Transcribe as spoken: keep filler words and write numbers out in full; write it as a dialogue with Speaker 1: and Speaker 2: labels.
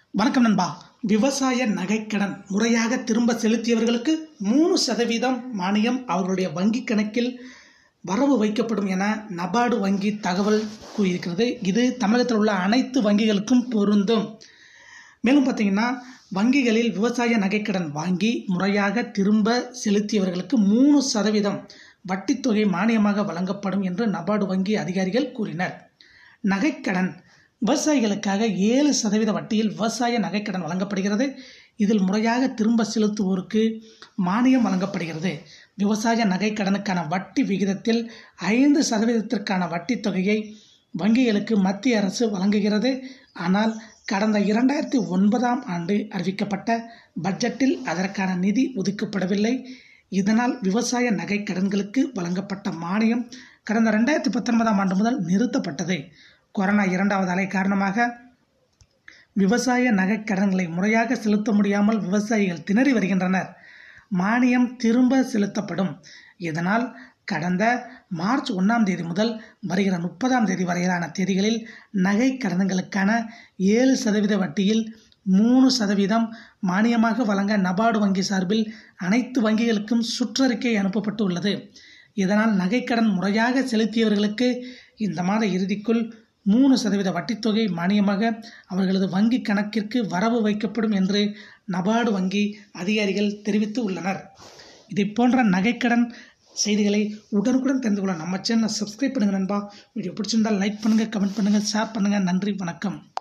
Speaker 1: வணக்கம் நண்பா. விவசாய நகைக்கடன் முறையாக திரும்ப செலுத்தியவர்களுக்கு மூணு சதவீதம் மானியம் அவர்களுடைய வங்கி கணக்கில் வரவு வைக்கப்படும் என நபார்டு வங்கி தகவல் கூறியிருக்கிறது. இது தமிழகத்தில் உள்ள அனைத்து வங்கிகளுக்கும் பொருந்தும். மேலும் பார்த்தீங்கன்னா, வங்கிகளில் விவசாய நகைக்கடன் வாங்கி முறையாக திரும்ப செலுத்தியவர்களுக்கு மூணு சதவீதம் வட்டித்தொகை மானியமாக வழங்கப்படும் என்று நபார்டு வங்கி அதிகாரிகள் கூறினர். நகைக்கடன் விவசாயிகளுக்காக ஏழு சதவீத வட்டியில் விவசாய நகைக்கடன் வழங்கப்படுகிறது. இதில் முறையாக திரும்ப செலுத்துவோருக்கு மானியம் வழங்கப்படுகிறது. விவசாய நகைக்கடனுக்கான வட்டி விகிதத்தில் ஐந்து சதவீதத்திற்கான வட்டி தொகையை வங்கிகளுக்கு மத்திய அரசு வழங்குகிறது. ஆனால் கடந்த இரண்டாயிரத்தி ஒன்பதாம் ஆண்டு அறிவிக்கப்பட்ட பட்ஜெட்டில் அதற்கான நிதி ஒதுக்கப்படவில்லை. இதனால் விவசாய நகைக்கடன்களுக்கு வழங்கப்பட்ட மானியம் கடந்த ரெண்டாயிரத்தி பத்தொன்பதாம் ஆண்டு முதல் நிறுத்தப்பட்டது. கொரோனா இரண்டாவது அலை காரணமாக விவசாய நகைக்கடன்களை முறையாக செலுத்த முடியாமல் விவசாயிகள் திணறி வருகின்றனர். மானியம் திரும்ப செலுத்தப்படும். இதனால் கடந்த மார்ச் ஒன்றாம் தேதி முதல் வருகிற முப்பதாம் தேதி வரையிலான தேதிகளில் நகை கடன்களுக்கான ஏழு சதவீத வட்டியில் மூணு சதவீதம் மானியமாக வழங்க நபார்டு வங்கி சார்பில் அனைத்து வங்கிகளுக்கும் சுற்றறிக்கை அனுப்பப்பட்டு உள்ளது. இதனால் நகைக்கடன் முறையாக செலுத்தியவர்களுக்கு இந்த மாத இறுதிக்குள் மூணு சதவீத வட்டித்தொகை மானியமாக அவர்களது வங்கி கணக்கிற்கு வரவு வைக்கப்படும் என்று நபார்டு வங்கி அதிகாரிகள் தெரிவித்து உள்ளனர். இதை போன்ற நகைக்கடன் செய்திகளை உடனுக்குடன் தெரிந்து கொள்ள நம்ம சேனலை சப்ஸ்கிரைப் பண்ணுங்கள் நண்பா. வீடியோ பிடிச்சிருந்தால் லைக் பண்ணுங்கள், கமெண்ட் பண்ணுங்கள், ஷேர் பண்ணுங்கள். நன்றி, வணக்கம்.